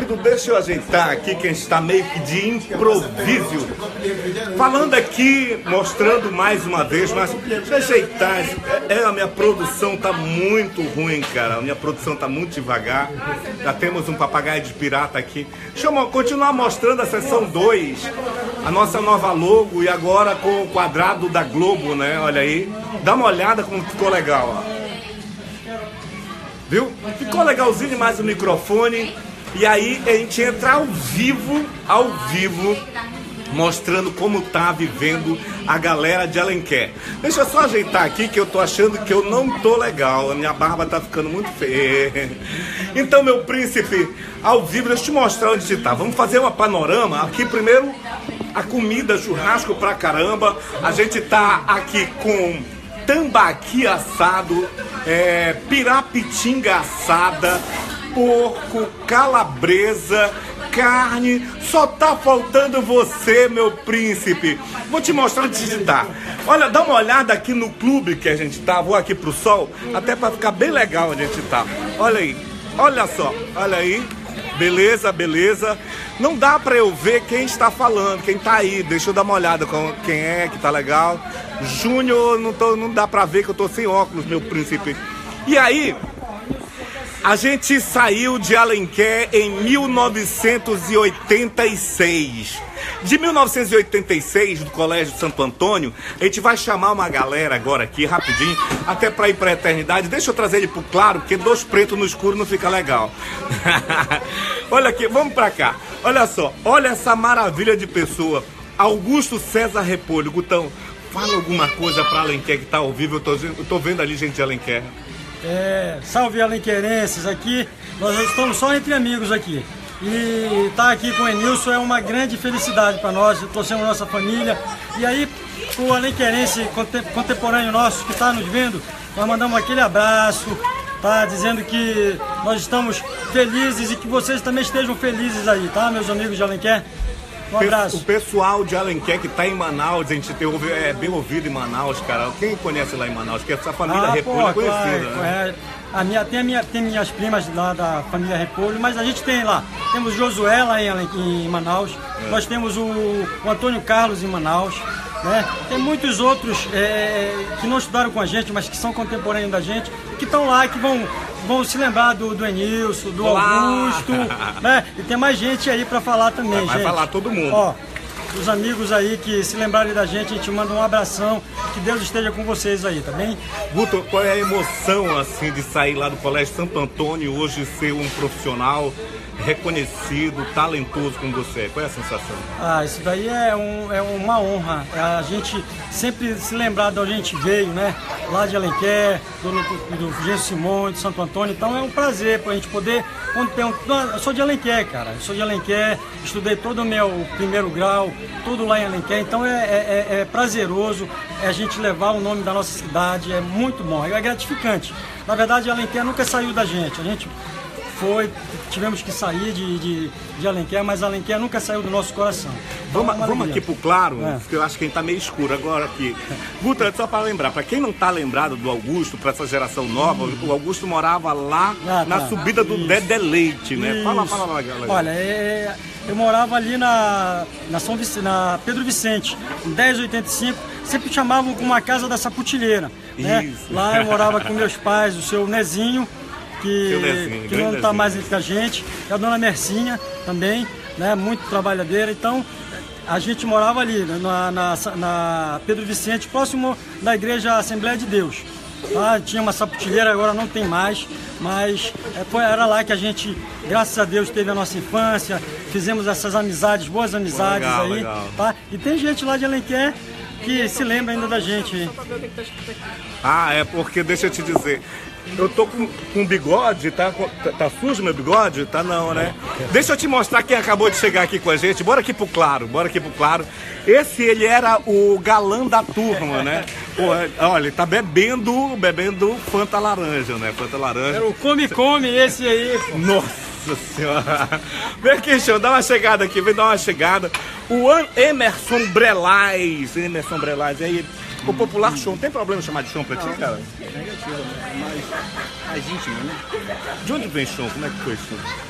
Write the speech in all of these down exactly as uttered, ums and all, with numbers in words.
tudo, deixa eu ajeitar aqui que a gente está meio que de improviso. Falando aqui, mostrando mais uma vez, mas deixa eu ajeitar. É, a minha produção tá muito ruim, cara. A minha produção tá muito devagar. Já temos um papagaio de pirata aqui. Deixa eu continuar mostrando a seção dois, a nossa nova logo, e agora com o quadrado da Globo, né? Olha aí. Dá uma olhada como ficou legal, ó. Viu? Ficou legalzinho demais o microfone. E aí a gente entra ao vivo, ao vivo, mostrando como tá vivendo a galera de Alenquer. Deixa eu só ajeitar aqui que eu tô achando que eu não tô legal. A minha barba tá ficando muito feia. Então, meu príncipe, ao vivo, deixa eu te mostrar onde você tá. Vamos fazer uma panorama. Aqui primeiro, a comida, churrasco pra caramba. A gente tá aqui com tambaqui assado, é, pirapitinga assada, porco, calabresa, carne. Só tá faltando você, meu príncipe. Vou te mostrar onde você tá. Olha, dá uma olhada aqui no clube que a gente tá. Vou aqui pro sol, até pra ficar bem legal onde a gente tá. Olha aí, olha só, olha aí. Beleza, beleza. Não dá pra eu ver quem está falando, quem tá aí. Deixa eu dar uma olhada com quem é que tá legal. Júnior, não, tô, não dá pra ver que eu tô sem óculos, meu príncipe. E aí, a gente saiu de Alenquer em mil novecentos e oitenta e seis. De mil novecentos e oitenta e seis, do Colégio Santo Antônio, a gente vai chamar uma galera agora aqui, rapidinho, até pra ir pra eternidade. Deixa eu trazer ele pro claro, porque dois pretos no escuro não fica legal. Olha aqui, vamos pra cá. Olha só, olha essa maravilha de pessoa. Augusto César Repolho. Gutão, fala alguma coisa pra Alenquer que tá ao vivo. Eu tô, eu tô vendo ali gente de Alenquer. É, salve alenquerenses aqui. Nós estamos só entre amigos aqui. E estar aqui com o Enilson é uma grande felicidade para nós, torcemos nossa família. E aí, o alenquerense contemporâneo nosso que está nos vendo, nós mandamos aquele abraço, tá? Dizendo que nós estamos felizes e que vocês também estejam felizes aí, tá, meus amigos de Alenquer? Um abraço. O pessoal de Alenquer que tá em Manaus, a gente tem, é bem ouvido em Manaus, cara. Quem conhece lá em Manaus? Que essa família ah, Repolho é conhecida, claro, né? É. A minha, tem, a minha, tem minhas primas lá da família Repolho, mas a gente tem lá, temos Josué lá em, em Manaus, é. Nós temos o, o Antônio Carlos em Manaus, né? Tem muitos outros é, que não estudaram com a gente, mas que são contemporâneos da gente, que estão lá, que vão, vão se lembrar do, do Enilson, do Olá. Augusto, né? E tem mais gente aí para falar também, vai, vai gente. Vai falar todo mundo. Ó, os amigos aí que se lembrarem da gente, a gente manda um abração, que Deus esteja com vocês aí, tá bem? Guto, qual é a emoção, assim, de sair lá do Colégio Santo Antônio e hoje ser um profissional reconhecido, talentoso como você é? Qual é a sensação? Ah, isso daí é, um, é uma honra, é a gente sempre se lembrar de onde a gente veio, né? Lá de Alenquer, do, do Fulgêncio Simões, de Santo Antônio, então é um prazer pra gente poder... Eu sou de Alenquer, cara, eu sou de Alenquer, estudei todo o meu primeiro grau, tudo lá em Alenquer, então é, é, é prazeroso é a gente levar o nome da nossa cidade, é muito bom, é gratificante. Na verdade, Alenquer nunca saiu da gente, a gente foi, tivemos que sair de, de, de Alenquer, mas Alenquer nunca saiu do nosso coração. Vamos, vamos aqui pro claro, é. Porque eu acho que ele tá meio escuro agora aqui. Guto, só para lembrar, para quem não tá lembrado do Augusto, para essa geração nova, uhum. O Augusto morava lá ah, na tá. subida do Isso. Dedé Leite, né? Isso. Fala, fala lá, galera. Olha, é, eu morava ali na, na, São Vicente, na Pedro Vicente, em dez oitenta e cinco, sempre chamavam como a casa da Saputilheira. Né? Lá eu morava com meus pais, o seu Nezinho, que, Nezinho, que não está mais entre a gente, e a dona Mercinha também, né, muito trabalhadeira. Então a gente morava ali na, na, na Pedro Vicente, próximo da igreja Assembleia de Deus. Tá? Tinha uma saputilheira, agora não tem mais, mas é, foi, era lá que a gente, graças a Deus, teve a nossa infância, fizemos essas amizades, boas amizades legal, aí. Legal. Tá? E tem gente lá de Alenquer que se lembra ainda da gente. Ah, é porque, deixa eu te dizer, eu tô com, com bigode, tá, tá, tá sujo meu bigode? Tá não, né? Deixa eu te mostrar quem acabou de chegar aqui com a gente. Bora aqui pro claro, bora aqui pro claro. Esse, ele era o galã da turma, né? Pô, olha, ele tá bebendo, bebendo Fanta laranja, né? Fanta laranja. Era o come-come esse aí, pô. Nossa senhora. Vem aqui, show, dá uma chegada aqui, vem dar uma chegada. O Emerson Brelais, Emerson Brelais, aí... O popular chão, tem problema chamar de chão pra ti, cara? Negativo, mas mais íntimo, né? De onde vem chão? Como é que foi chão?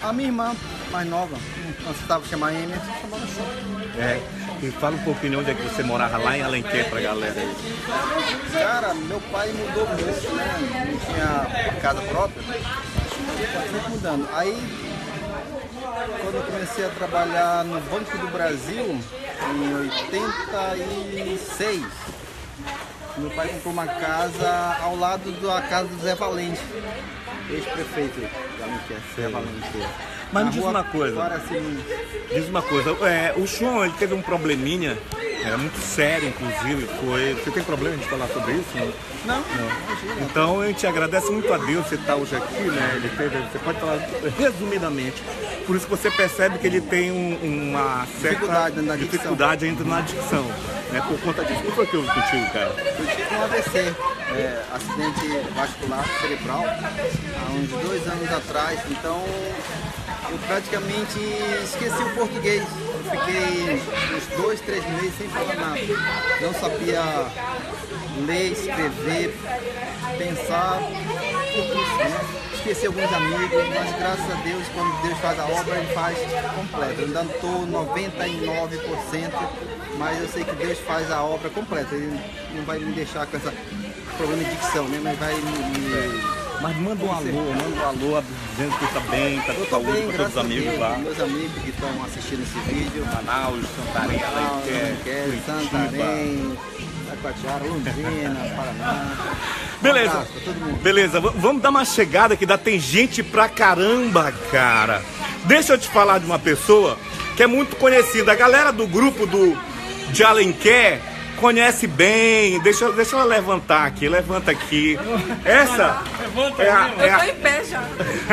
A minha irmã mais nova, nós estávamos chamando Amy, nós chamamos Chô. É. E fala um pouquinho onde é que você morava lá em Alenquer pra galera aí. Cara, meu pai mudou muito, né? Não tinha casa própria. Sempre mudando. Aí, quando eu comecei a trabalhar no Banco do Brasil, em oitenta e seis, meu pai comprou uma casa ao lado da casa do Zé Valente, ex-prefeito da Alenquer, Zé Valente. Mas me diz uma coisa, assim, diz uma coisa, é, o João ele teve um probleminha, era muito sério inclusive, foi, você tem problema de falar sobre isso? Não? Não, não. Então a gente agradece muito a Deus você estar hoje aqui, né? Ele teve, você pode falar resumidamente, por isso que você percebe que ele tem um, uma certa dificuldade, na dificuldade ainda na dicção, né? Por conta disso, o que foi que houve contigo, cara? Eu tive um A V C, é, acidente vascular cerebral, há uns dois anos atrás, então eu praticamente esqueci o português. Eu fiquei uns dois, três meses sem falar nada. Não sabia ler, escrever, pensar, tudo isso, né? Esqueci alguns amigos, mas graças a Deus, quando Deus faz a obra, Ele faz completa. Eu ainda não estou noventa e nove por cento, mas eu sei que Deus faz a obra completa. Ele não vai me deixar com esse problema de dicção, né? Mas vai me... me... Mas manda um alô, manda um alô dizendo que tá bem, tá com saúde com todos os amigos lá. Meus amigos que estão assistindo esse vídeo. Manaus, Santarém, Alenquer, Santarém, Taquatiara, Londrina, Paraná. Beleza, Um abraço pra todo mundo. beleza, v- vamos dar uma chegada que dá, tem gente pra caramba, cara. Deixa eu te falar de uma pessoa que é muito conhecida. A galera do grupo do, de Alenquer conhece bem. Deixa, eu- deixa eu levantar aqui, levanta aqui. Essa é a, é Eu tô a em pé já.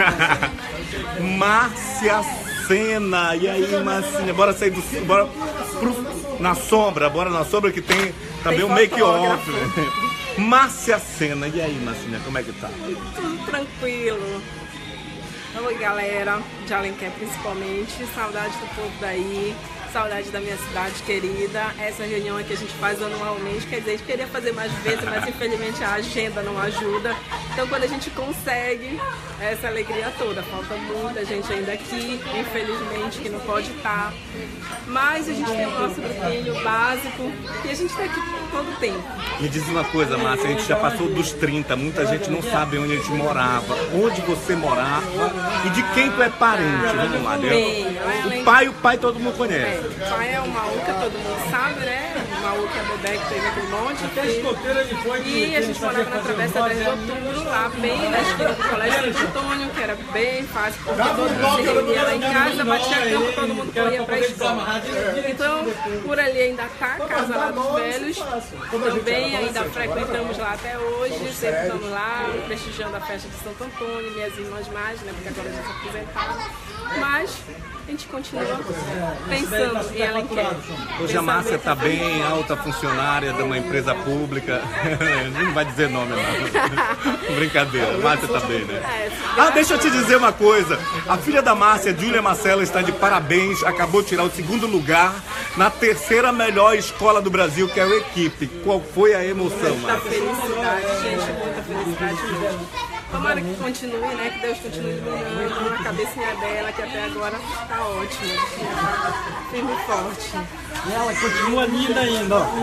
Márcia Sena. E aí, Marcinha, bora sair do... Bora pro, na sombra, bora na sombra que tem também Tem um make-off. fotógrafo. Márcia Sena. E aí, Marcinha, como é que tá? Tudo tranquilo. Oi, galera de Alenquer principalmente. Saudade do povo daí. Saudade da minha cidade querida. Essa reunião aqui a gente faz anualmente. Quer dizer, a gente queria fazer mais vezes, mas infelizmente a agenda não ajuda. Então quando a gente consegue, é essa alegria toda. Falta muita gente ainda aqui, infelizmente, que não pode estar. Mas a gente tem o nosso grupinho básico e a gente está aqui todo tempo. Me diz uma coisa, Márcia, a gente já passou dos trinta, muita gente não sabe onde a gente morava, onde você morava e de quem tu é parente. Vamos lá, Bem, né? O pai, o pai todo mundo conhece. O pai é o Maúca, todo mundo sabe, né? O Maúca é bebê que teve aquele monte de filho. E a gente morava na Travessa dez de Outubro, lá bem na esquina do Colégio Santo Antônio, que era bem fácil, porque todo mundo se reunia lá em casa, batia campo, todo mundo corria pra escola. Então, por ali ainda tá a casa lá dos velhos, também ainda frequentamos lá até hoje, sempre estamos lá prestigiando a festa de Santo Antônio, minhas irmãs mais, né? Porque agora já se aposentaram. Mas a gente continua pensando em Alenquer. Hoje a Márcia está bem, alta funcionária de uma empresa pública. Não vai dizer nome, não. Brincadeira, a Márcia está bem, né? Ah, deixa eu te dizer uma coisa. A filha da Márcia, Júlia Marcela, está de parabéns. Acabou de tirar o segundo lugar na terceira melhor escola do Brasil, que é o Equipe. Qual foi a emoção, Muita Márcia? felicidade, gente, muita felicidade mesmo. Tomara que continue, né? Que Deus continue iluminando a cabecinha dela, que até agora tá ótima. Tá firme e forte. E ela continua linda ainda, ó.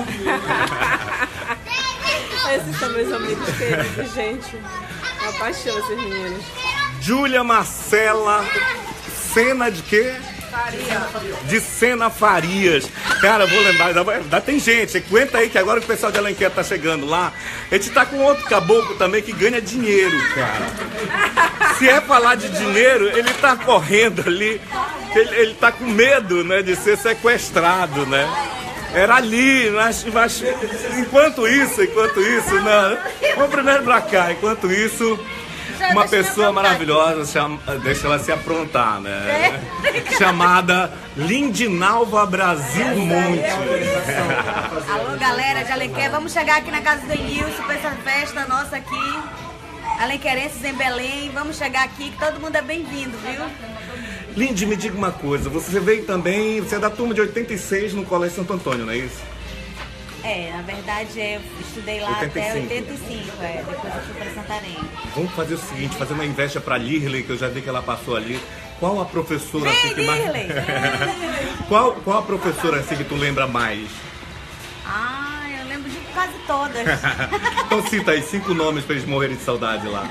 Esses são meus amigos queridos, gente. Uma paixão, esses meninos. Júlia Marcela, Sena de quê? Faria. De Sena Farias. Cara, eu vou lembrar, ainda, ainda tem gente, aguenta aí que agora o pessoal de Alenquer tá chegando lá. A gente tá com outro caboclo também que ganha dinheiro, cara. Se é falar de dinheiro, ele tá correndo ali, ele, ele tá com medo, né, de ser sequestrado, né? Era ali, mas, mas enquanto isso, enquanto isso, não. Vamos primeiro pra cá, enquanto isso. Uma pessoa maravilhosa, chama, deixa ela se aprontar, né? Chamada Lindinalva Brasil Monte. Alô, galera de Alenquer, vamos chegar aqui na casa do Enilson para essa festa nossa aqui. Alenquerenses em Belém, vamos chegar aqui, que todo mundo é bem-vindo, viu? Lindy, me diga uma coisa, você veio também, você é da turma de oitenta e seis no Colégio Santo Antônio, não é isso? É, na verdade eu estudei lá oitenta e cinco. até oitenta e cinco, é, depois eu fui para Santarém. Vamos fazer o seguinte, fazer uma inveja pra Lirley, que eu já vi que ela passou ali. Qual a professora Vem, assim que mais... Dirley! qual, qual a professora assim que tu lembra mais? Ah, eu lembro de quase todas. Então cita aí cinco nomes pra eles morrerem de saudade lá.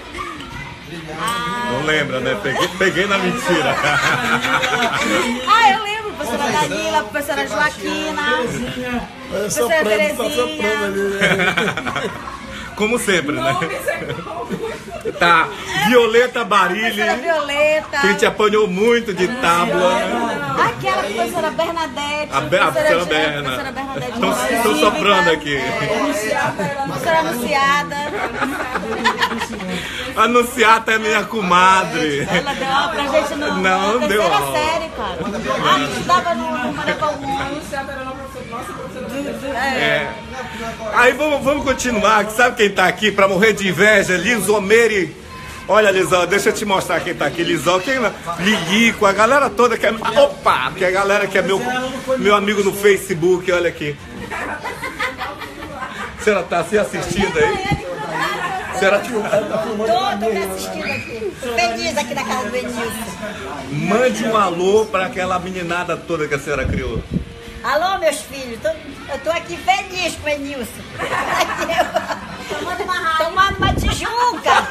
Ah, Não lembra, né? Peguei, peguei na mentira. ah, eu lembro, professora Danila, professora Joaquina, professora Terezinha. Como sempre, né? Tá. Violeta Barilli, Professora Violeta. que te apanhou muito de tábua. Aquela professora Bernadette. A, Be a professora Jean, Berna. professora Bernadette. Estou Cívica. soprando aqui. Professora Anunciada. Anunciata é minha comadre. Ela deu aula pra gente no, Não, na deu terceira aula. série, cara. Ah, a gente estudava no, no Maneco algum. É. Aí vamos, vamos continuar. Sabe quem tá aqui pra morrer de inveja? Lisomere. Olha, Lisão, deixa eu te mostrar quem tá aqui. Lisão, quem é? Lilico, a galera toda que é. Opa! Que é a galera que é meu, meu amigo no Facebook, olha aqui. A senhora tá se assistindo aí? A senhora Tô, tô me assistindo aqui. Feliz aqui na casa do Enilson. mande um alô pra aquela meninada toda que a senhora criou. Alô, meus filhos. Tô, eu tô aqui feliz com o Enilson. Tomando uma raiva. Tomando uma tijuca.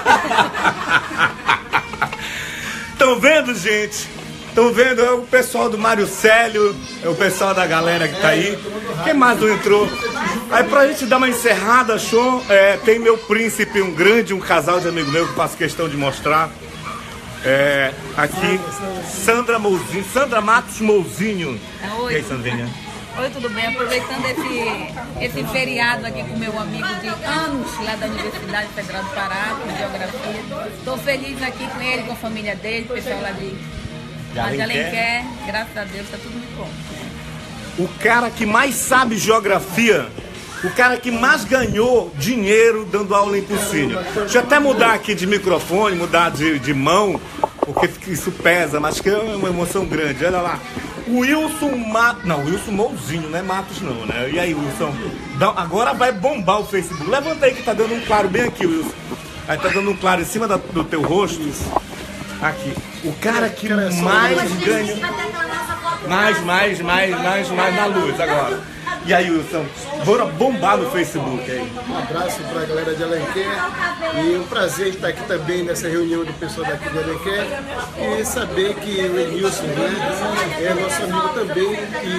Estão vendo, gente? Estão vendo? É o pessoal do Mário Célio, é o pessoal da galera que tá aí. Quem mais não entrou? Aí pra gente dar uma encerrada, show, é, tem meu príncipe, um grande, um casal de amigo meu que eu faço questão de mostrar. É, aqui, Sandra Mouzinho, Sandra Matos Mouzinho. Oi. E aí, Sandrinha? Oi, tudo bem? Aproveitando esse, esse feriado aqui com meu amigo de anos lá da Universidade Federal do Pará, com Geografia. Estou feliz aqui com ele, com a família dele, o pessoal lá de, lá de Alenquer. Graças a Deus, está tudo muito bom. O cara que mais sabe geografia, o cara que mais ganhou dinheiro dando aula em cursinho. Deixa eu até mudar aqui de microfone, mudar de, de mão, porque isso pesa, mas que é uma emoção grande. Olha lá. O Wilson Matos. Não, Wilson Mouzinho, não é Matos não, né? E aí, Wilson? Dá... Agora vai bombar o Facebook. Levanta aí que tá dando um claro bem aqui, Wilson. Aí tá dando um claro em cima da, do teu rosto. Aqui. O cara que mais ganha. Mais, mais, mais, mais, mais na luz agora. E aí, Wilson? Bora bombar no Facebook aí. Um abraço para a galera de Alenquer e um prazer estar aqui também nessa reunião do pessoal daqui de Alenquer e saber que o Enilson, né, é nosso amigo também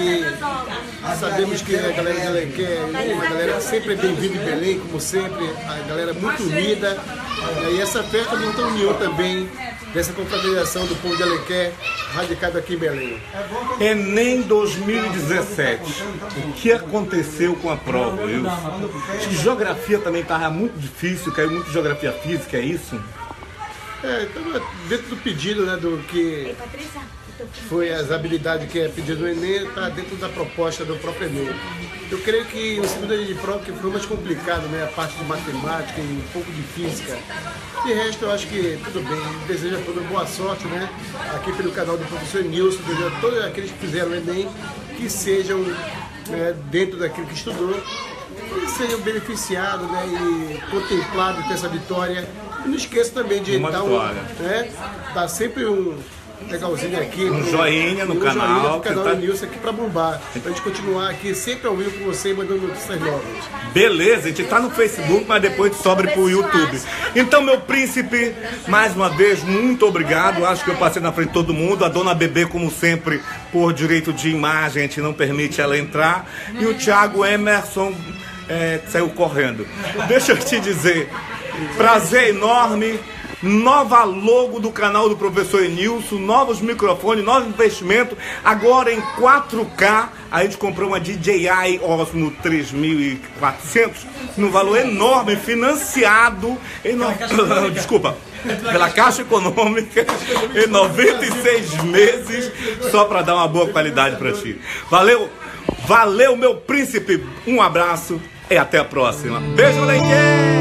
e sabemos que a galera de Alenquer é uma galera sempre bem-vinda em Belém, como sempre, a galera muito unida e essa festa monta a união também dessa confraternização do povo de Alenquer radicado aqui em Belém. Enem dois mil e dezessete. O que aconteceu com a prova, Wilson? Acho que geografia também estava muito difícil, caiu muito geografia física, é isso? É, estava dentro do pedido, né, do que foi as habilidades que é pedido no Enem, está dentro da proposta do próprio Enem. Eu creio que o segundo dia de prova que foi mais complicado, né, a parte de matemática e um pouco de física. De resto, eu acho que tudo bem. Desejo a todos boa sorte, né, aqui pelo canal do professor Nilson, desejo a todos aqueles que fizeram o Enem, que sejam, né, dentro daquilo que estudou, e sejam beneficiados, né, e contemplados com essa vitória. E não esqueça também de Uma dar um, né, dar sempre um legalzinho aqui, Um no, joinha no um canal, joinha no canal que tá- do Nilson aqui pra bombar. Pra gente continuar aqui sempre ao vivo com você, mandando notícias novas. Beleza, a gente tá no Facebook, mas depois sobe pro YouTube. Então, meu príncipe, mais uma vez, muito obrigado. Acho que eu passei na frente de todo mundo. A dona Bebê, como sempre, por direito de imagem, a gente não permite ela entrar. E o Thiago Emerson é, saiu correndo. Deixa eu te dizer, prazer enorme. Nova logo do canal do professor Enilson, novos microfones, novo investimento, agora em quatro K. A gente comprou uma D J I Osmo três mil e quatrocentos, num valor enorme, financiado em no... desculpa, pela Caixa Econômica, em noventa e seis meses, só para dar uma boa qualidade para ti. Valeu, valeu, meu príncipe, um abraço e até a próxima. Beijo, Alenquer!